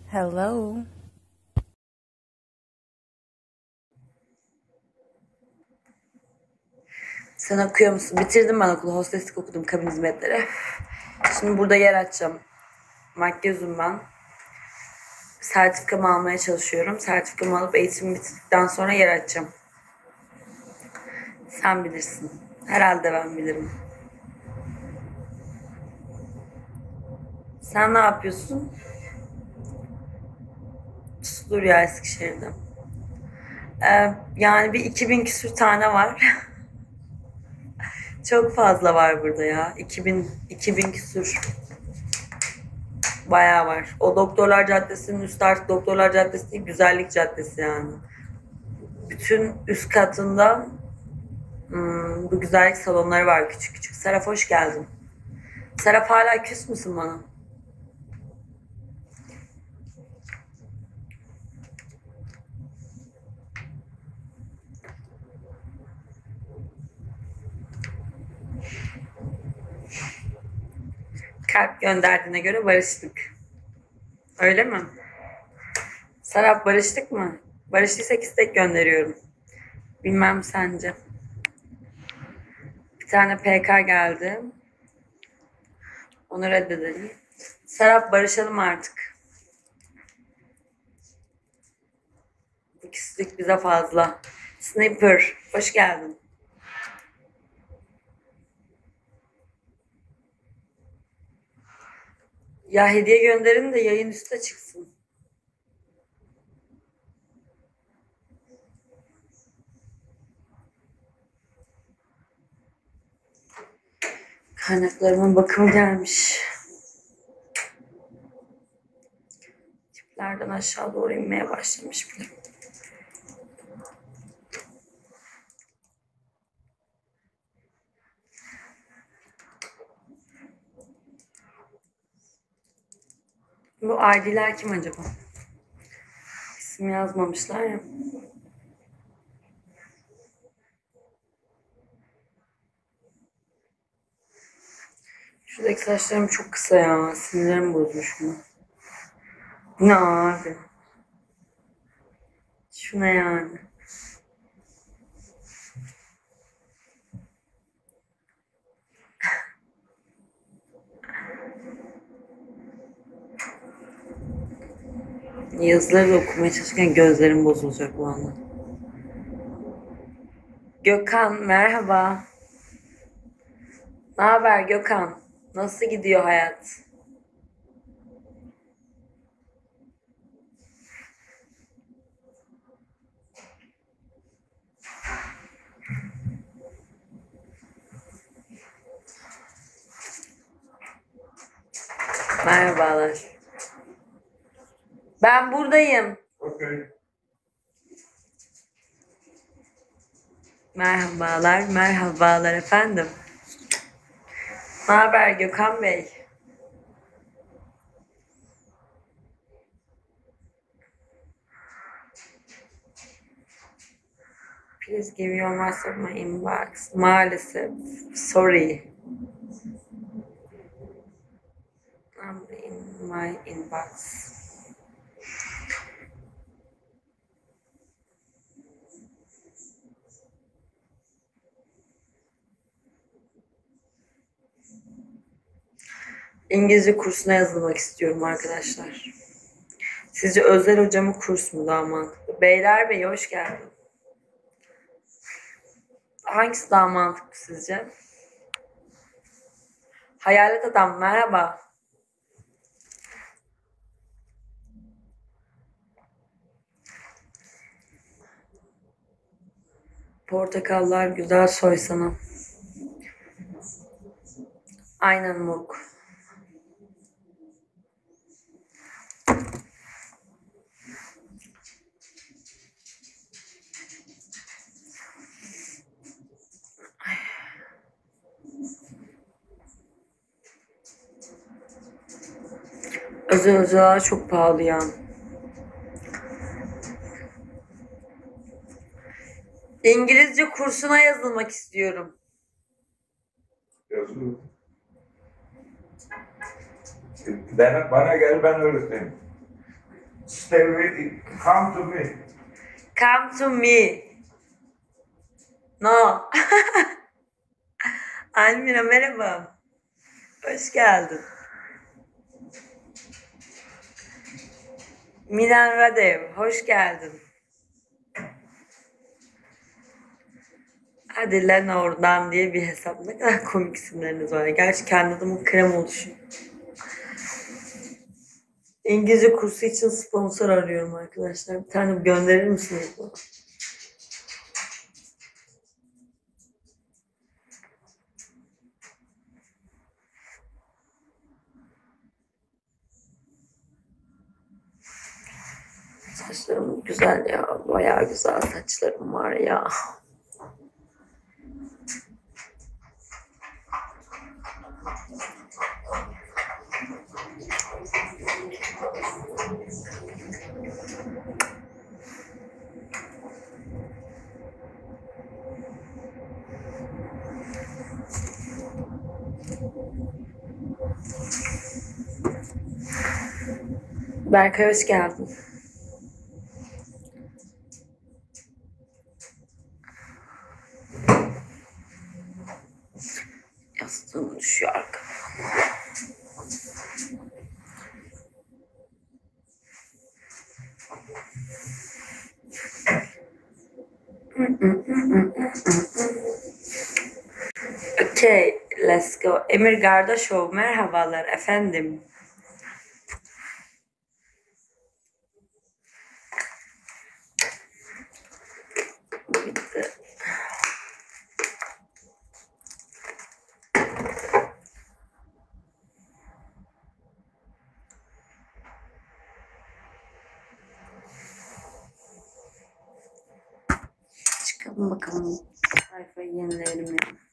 Hello. Sen okuyor musun? Bitirdim ben okulu. Hosteslik okudum, kabin hizmetleri. Şimdi burada yer açacağım. Makyözüm ben. Sertifikamı almaya çalışıyorum. Sertifikamı alıp eğitim bitirdikten sonra yer açacağım. Sen bilirsin. Herhalde ben bilirim. Sen ne yapıyorsun? Dur ya, Eskişehir'de. Yani bir 2000 küsür tane var. Çok fazla var burada ya. 2000 küsür. Bayağı var. O Doktorlar Caddesi'nin üstü artık Doktorlar Caddesi değil, Güzellik Caddesi yani. Bütün üst katında bu güzellik salonları var, küçük küçük. Serap hoş geldin. Serap, hala küs müsün bana? Kalp gönderdiğine göre barıştık. Öyle mi? Serap, barıştık mı? Barıştıysak istek gönderiyorum. Bilmem sence. Bir tane PK geldi. Onu reddedelim. Serap, barışalım artık. Bu küslük bize fazla. Sniper, hoş geldin. Ya hediye gönderin de yayın üstte çıksın. Kaynaklarımın bakımı gelmiş. Tiplerden aşağı doğru inmeye başlamış bile. Bu ID'ler kim acaba? İsim yazmamışlar ya. Şuradaki saçlarım çok kısa ya. Sinirlerim bozmuş mu? Bu ne abi? Şu ne yani? Yazıları da okumaya çalışırken gözlerim bozulacak bu anda. Gökhan, merhaba. Ne haber Gökhan? Nasıl gidiyor hayat? Merhabalar. Ben buradayım. Okay. Merhabalar, merhabalar efendim. Ne haber Gökhan Bey? Please give your WhatsApp my inbox. Maalesef. Sorry. I'm in my inbox. İngilizce kursuna yazılmak istiyorum arkadaşlar. Sizce özel hoca mı, kurs mu daha mantıklı? Beyler Bey hoş geldin. Hangisi daha mantıklı sizce? Hayalet adam merhaba. Portakallar güzel soysana. Aynen Muk. Özel hocalar çok pahalı ya. İngilizce kursuna yazılmak istiyorum. Yazılı. Bana gel, ben öğreteyim. Stay with, come to me. Come to me. No. Almira merhaba. Hoş geldin. Milan Radev, hoş geldin. Hadi lan oradan diye bir hesap. Ne kadar komik isimleriniz var. Gerçi kendi adımın krem oluşu. İngilizce kursu için sponsor arıyorum arkadaşlar. Bir tane gönderir misiniz bana? Saçlarım güzel ya. Bayağı güzel saçlarım var ya. Berkay hoş geldin. Yastığım düşüyor arkama. Okay, let's go. Emir Gardaşov, merhabalar efendim. Bitti. Çıkalım bakalım. Sayfayı yenileyelim ya.